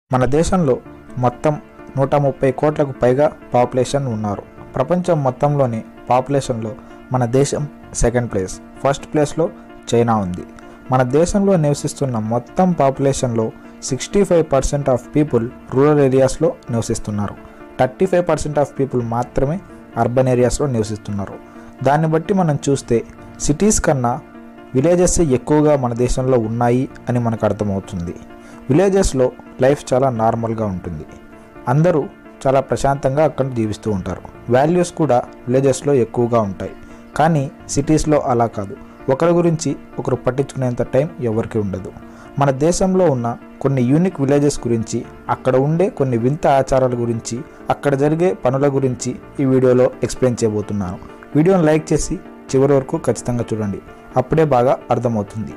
మన దేశంలో మొత్తం 130 కోట్లకు పైగా పాపులేషన్ ఉన్నారు. ప్రపంచం మొత్తంలోని పాపులేషన్లో మన దేశం సెకండ్ ప్లేస్, ఫస్ట్ ప్లేస్లో చైనా ఉంది. మన దేశంలో నివసిస్తున్న మొత్తం పాపులేషన్లో 65% ఆఫ్ పీపుల్ రూరల్ ఏరియాస్లో నివసిస్తున్నారు. 35% ఆఫ్ పీపుల్ మాత్రమే అర్బన్ ఏరియాస్లో నివసిస్తున్నారు. దాన్ని బట్టి మనం చూస్తే సిటీస్ కన్నా విలేజెస్ ఎక్కువగా మన దేశంలో ఉన్నాయి అని మనకు అర్థమవుతుంది. విలేజెస్లో లైఫ్ చాలా నార్మల్గా ఉంటుంది. అందరూ చాలా ప్రశాంతంగా అక్కడ జీవిస్తూ ఉంటారు. వాల్యూస్ కూడా విలేజెస్లో ఎక్కువగా ఉంటాయి. కానీ సిటీస్లో అలా కాదు. ఒకరి గురించి ఒకరు పట్టించుకునేంత టైం ఎవరికి ఉండదు. మన దేశంలో ఉన్న కొన్ని యూనిక్ విలేజెస్ గురించి, అక్కడ ఉండే కొన్ని వింత ఆచారాల గురించి, అక్కడ జరిగే పనుల గురించి ఈ వీడియోలో ఎక్స్ప్లెయిన్ చేయబోతున్నాను. వీడియోని లైక్ చేసి చివరి వరకు ఖచ్చితంగా చూడండి, అప్పుడే బాగా అర్థమవుతుంది.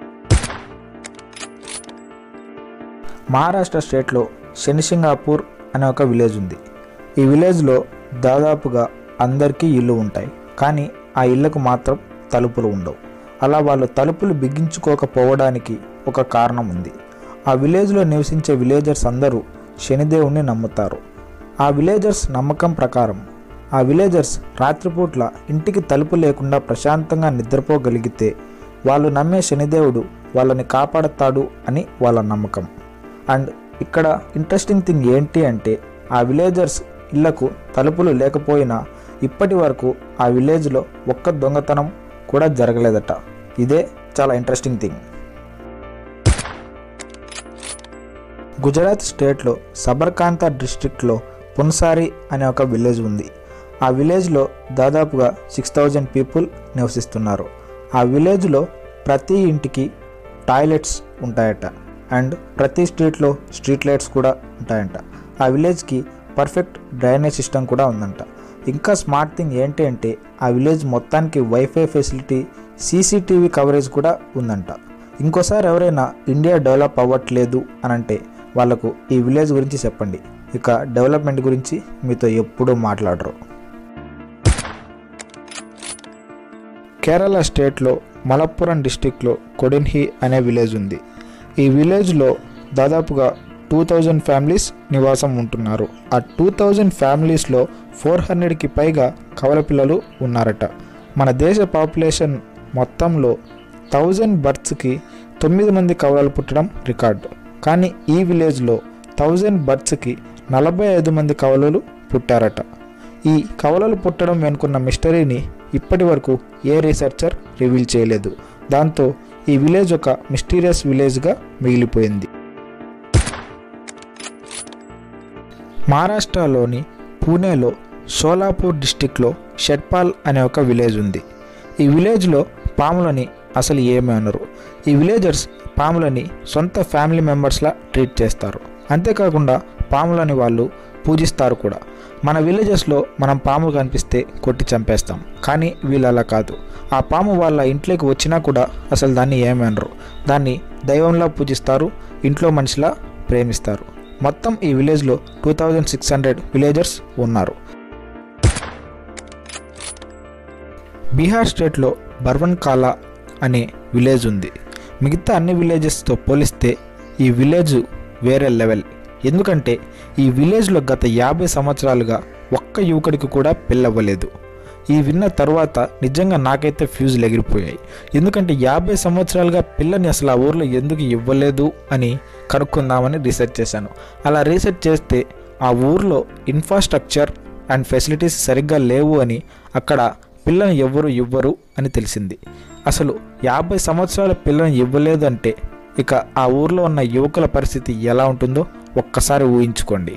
మహారాష్ట్ర స్టేట్లో శనిసింగాపూర్ అనే ఒక విలేజ్ ఉంది. ఈ విలేజ్లో దాదాపుగా అందరికీ ఇల్లు ఉంటాయి, కానీ ఆ ఇళ్లకు మాత్రం తలుపులు ఉండవు. అలా వాళ్ళు తలుపులు బిగించుకోకపోవడానికి ఒక కారణం ఉంది. ఆ విలేజ్లో నివసించే విలేజర్స్ అందరూ శనిదేవుణ్ణి నమ్ముతారు. ఆ విలేజర్స్ నమ్మకం ప్రకారం ఆ విలేజర్స్ రాత్రిపూట్ల ఇంటికి తలుపు లేకుండా ప్రశాంతంగా నిద్రపోగలిగితే వాళ్ళు నమ్మే శనిదేవుడు వాళ్ళని కాపాడతాడు అని వాళ్ళ నమ్మకం. అండ్ ఇక్కడ ఇంట్రెస్టింగ్ థింగ్ ఏంటి అంటే, ఆ విలేజర్స్ ఇళ్లకు తలుపులు లేకపోయినా ఇప్పటి వరకు ఆ విలేజ్లో ఒక్క దొంగతనం కూడా జరగలేదట. ఇదే చాలా ఇంట్రెస్టింగ్ థింగ్. గుజరాత్ స్టేట్లో సబర్కాంతా డిస్ట్రిక్ట్లో పున్సారి అనే ఒక విలేజ్ ఉంది. ఆ విలేజ్లో దాదాపుగా 6000 పీపుల్ నివసిస్తున్నారు. ఆ విలేజ్లో ప్రతి ఇంటికి టాయిలెట్స్ ఉంటాయట. అండ్ ప్రతి స్ట్రీట్లో స్ట్రీట్ లైట్స్ కూడా ఉంటాయంట. ఆ విలేజ్కి పర్ఫెక్ట్ డ్రైనేజ్ సిస్టమ్ కూడా ఉందంట. ఇంకా స్మార్ట్ థింగ్ ఏంటి అంటే, ఆ విలేజ్ మొత్తానికి వైఫై ఫెసిలిటీ, సీసీటీవీ కవరేజ్ కూడా ఉందంట. ఇంకోసారి ఎవరైనా ఇండియా డెవలప్ అవ్వట్లేదు అని అంటే వాళ్ళకు ఈ విలేజ్ గురించి చెప్పండి. ఇక డెవలప్మెంట్ గురించి మీతో ఎప్పుడూ మాట్లాడరు. కేరళ స్టేట్లో మలప్పురం డిస్టిక్లో కొడిన్హి అనే విలేజ్ ఉంది. ఈ విలేజ్లో దాదాపుగా 2000 ఫ్యామిలీస్ నివాసం ఉంటున్నారు. ఆ 2000 ఫ్యామిలీస్లో 400కి పైగా కవల పిల్లలు ఉన్నారట. మన దేశ పాపులేషన్ మొత్తంలో 1000 బర్త్స్కి 9 మంది కవలలు పుట్టడం రికార్డు. కానీ ఈ విలేజ్లో 1000 బర్త్స్కి 45 మంది కవలలు పుట్టారట. ఈ కవలలు పుట్టడం వెనుకున్న మిస్టరీని ఇప్పటి వరకు ఏ రీసెర్చర్ రివీల్ చేయలేదు. దాంతో ఈ విలేజ్ ఒక మిస్టీరియస్ విలేజ్గా మిగిలిపోయింది. మహారాష్ట్రలోని పూణేలో షోలాపూర్ డిస్టిక్లో షెట్పాల్ అనే ఒక విలేజ్ ఉంది. ఈ విలేజ్లో పాములని అసలు ఏమీ అనరు. ఈ విలేజర్స్ పాములని సొంత ఫ్యామిలీ మెంబర్స్లా ట్రీట్ చేస్తారు. అంతేకాకుండా పాములని వాళ్ళు పూజిస్తారు కూడా. మన విలేజెస్లో మనం పాము కనిపిస్తే కొట్టి చంపేస్తాం, కానీ వీళ్ళు అలా కాదు. ఆ పాము వాళ్ళ ఇంట్లోకి వచ్చినా కూడా అసలు దాన్ని ఏమనరు. దాన్ని దైవంలా పూజిస్తారు, ఇంట్లో మనిషిలా ప్రేమిస్తారు. మొత్తం ఈ విలేజ్లో 2600 విలేజర్స్ ఉన్నారు. బీహార్ స్టేట్లో బర్వన్కాలా అనే విలేజ్ ఉంది. మిగతా అన్ని విలేజెస్తో పోలిస్తే ఈ విలేజ్ వేరే లెవెల్. ఎందుకంటే ఈ విలేజ్లో గత 50 సంవత్సరాలుగా ఒక్క యువకుడికి కూడా పెళ్ళవ్వలేదు. ఈ విన్న తర్వాత నిజంగా నాకైతే ఫ్యూజులు ఎగిరిపోయాయి. ఎందుకంటే 50 సంవత్సరాలుగా పిల్లని అసలు ఆ ఊర్లో ఎందుకు ఇవ్వలేదు అని కనుక్కుందామని రీసెర్చ్ చేశాను. అలా రీసెర్చ్ చేస్తే ఆ ఊర్లో ఇన్ఫ్రాస్ట్రక్చర్ అండ్ ఫెసిలిటీస్ సరిగ్గా లేవు అని, అక్కడ పిల్లని ఎవ్వరు ఇవ్వరు అని తెలిసింది. అసలు 50 సంవత్సరాల పిల్లని ఇవ్వలేదు అంటే ఇక ఆ ఊర్లో ఉన్న యువకుల పరిస్థితి ఎలా ఉంటుందో ఒక్కసారి ఊహించుకోండి.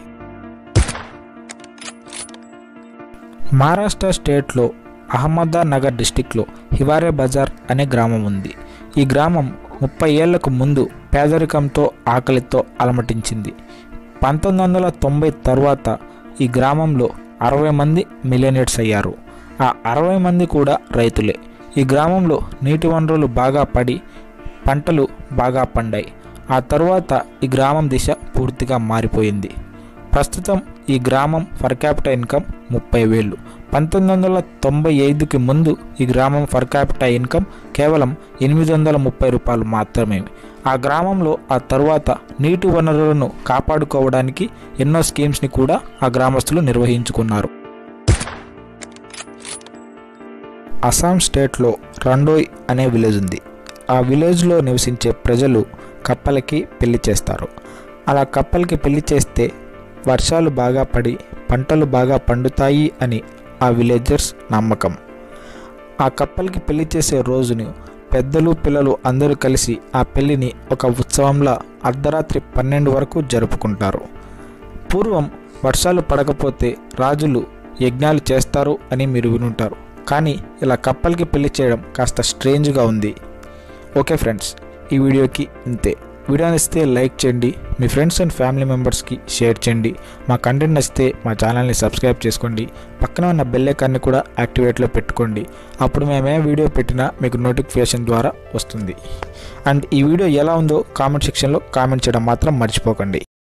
మహారాష్ట్ర స్టేట్లో అహ్మదానగర్ డిస్టిక్లో హివారే బజార్ అనే గ్రామం ఉంది. ఈ గ్రామం 30 ఏళ్లకు ముందు పేదరికంతో, ఆకలితో అలమటించింది. 1990 తర్వాత ఈ గ్రామంలో 60 మంది మిలియనర్స్ అయ్యారు. ఆ 60 మంది కూడా రైతులే. ఈ గ్రామంలో నీటి వనరులు బాగా పడి పంటలు బాగా పండాయి. ఆ తర్వాత ఈ గ్రామం దిశ పూర్తిగా మారిపోయింది. ప్రస్తుతం ఈ గ్రామం పర్ క్యాపిటా ఇన్కమ్ 30,000. 1995కి ముందు ఈ గ్రామం పర్ క్యాపిటా ఇన్కమ్ కేవలం 830 రూపాయలు మాత్రమే. ఆ గ్రామంలో ఆ తరువాత నీటి వనరులను కాపాడుకోవడానికి ఎన్నో స్కీమ్స్ని కూడా ఆ గ్రామస్తులు నిర్వహించుకున్నారు. అస్సాం స్టేట్లో రండోయ్ అనే విలేజ్ ఉంది. ఆ విలేజ్లో నివసించే ప్రజలు కప్పలకి పెళ్లి చేస్తారు. అలా కప్పలకి పెళ్లి చేస్తే వర్షాలు బాగా పడి పంటలు బాగా పండుతాయి అని ఆ విలేజర్స్ నమ్మకం. ఆ కప్పలకి పెళ్లి చేసే రోజును పెద్దలు పిల్లలు అందరూ కలిసి ఆ పెళ్లిని ఒక ఉత్సవంలా అర్ధరాత్రి 12 వరకు జరుపుకుంటారు. పూర్వం వర్షాలు పడకపోతే రాజులు యజ్ఞాలు చేస్తారు అని మీరు వినుంటారు. కానీ ఇలా కప్పలకి పెళ్లి చేయడం కాస్త స్ట్రేంజ్గా ఉంది. ఓకే ఫ్రెండ్స్, ఈ వీడియోకి ఇంతే. వీడియో నచ్చితే లైక్ చేయండి, మీ ఫ్రెండ్స్ అండ్ ఫ్యామిలీ మెంబర్స్కి షేర్ చేయండి. మా కంటెంట్ నచ్చితే మా ఛానల్ని సబ్స్క్రైబ్ చేసుకోండి. పక్కన ఉన్న బెల్ ఐకాన్ని కూడా యాక్టివేట్లో పెట్టుకోండి. అప్పుడు మేమే వీడియో పెట్టినా మీకు నోటిఫికేషన్ ద్వారా వస్తుంది. అండ్ ఈ వీడియో ఎలా ఉందో కామెంట్ సెక్షన్లో కామెంట్ చేయడం మాత్రం మర్చిపోకండి.